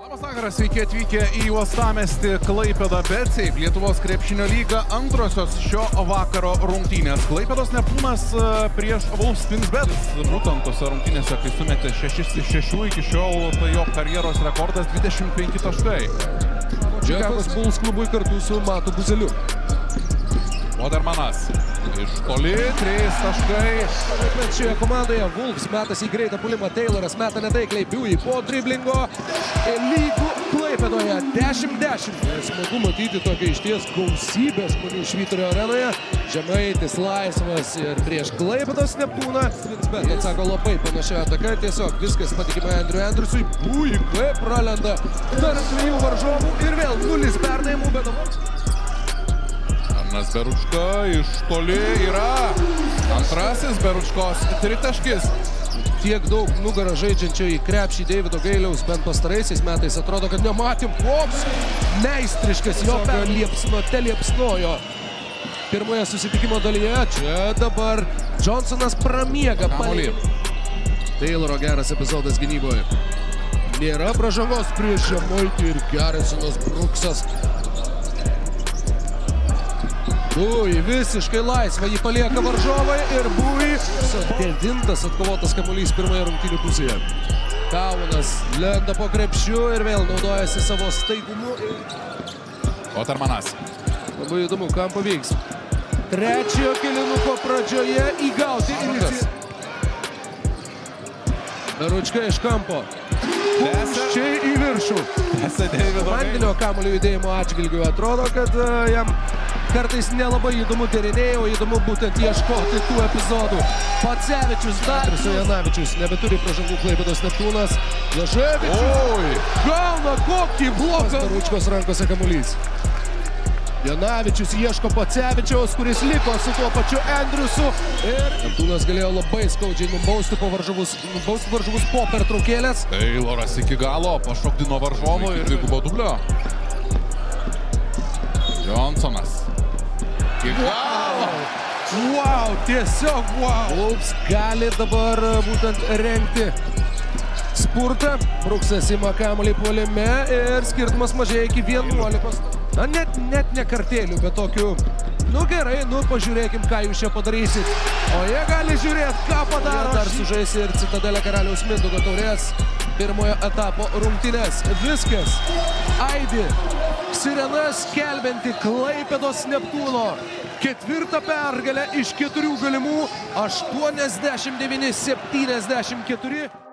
Labas vakaras, sveiki atvykę į Uostamiestį Klaipėdą BetSafe, Lietuvos krepšinio lyga antrosios šio vakaro rungtynės. Klaipėdos Neptūnas prieš Wolfsburg. Būtent tose rungtynėse, kai sumetė 6 iš 6, iki šiol tai jo karjeros rekordas 25 taškai. Čikagos Bulls klubui kartu su Matu Buzeliu. Odermanas iš toli, 3 taškai. Šioje komandoje Wolves metas į greitą pulimą, Tayloras meta netaikliai Biui po driblingo. Lygų Klaipėdoje 10-10. Smagu matyti tokią išties gausybę žmonių Švyturio arenoje. Žemaitis laisvas ir prieš Klaipėdos Neptūną. Bet atsako labai panašia ataka, tiesiog viskas patikima Andriui Andriusui. Biui kaip pralenda tarp dviejų varžovų ir vėl 0 perdavimų, bet Arnas Beručka iš toli yra antrasis Beručkos tritaškis. Tiek daug nugarą žaidžiančio į krepšį Deivido Gailiaus bent pastaraisiais metais atrodo, kad nematėm koks meistriškas jo liepsnojo pirmoje susitikimo dalyje. Čia dabar Johnsonas pramiega palį. Tayloro geras epizodas gynyboje. Nėra pražangos prieš Žemaitį ir Garrisonas Brooksas. Biui visiškai laisva, jį palieka varžovai ir Biui 9 atkovotas kamuolys pirmoje rungtynių pusėje. Kaunas lenda po krepšiu ir vėl naudojasi savo staigumu. Odermanas. Labai įdomu, kam pavyks. Trečiojo kėlinuko pradžioje įgauti iniciatyvą. Beručka iš kampo. Čia į viršų. Komandinio kamuolio judėjimo atžvilgiu atrodo, kad jam kartais nelabai įdomu deriniai, o įdomu būtent ieškoti tų epizodų. Pacevičius, Darius Janavičius, nebeturi pražangų Klaipėdos Neptūnas. Blaževičius gauna kokį bloką. Beručkos rankose kamuolys. Janavičius ieško Pacevičiaus, kuris liko su tuo pačiu Andriusu. Ir Neptūnas galėjo labai skaudžiai nubausti varžovus po pertraukėlės. Tayloras iki galo pašokdino varžovo ir dvigubo dublio. Johnsonas. Wow, tiesiog wow. Wolves gali dabar būtent rengti spurtą. Brooksas ima kamuolį puolime ir skirtumas mažėja iki 11. Na, net ne kartėlių, bet tokių, nu gerai, nu pažiūrėkim, ką jūs čia padarysit. O jie gali žiūrėti, ką padaro. Dar sužais ir Citadelė Karaliaus Mindaugo taurės pirmojo etapo rungtynes. Viskas aidi sirena skelbianti Klaipėdos Neptūno 4. pergalę iš 4 galimų, 89-74.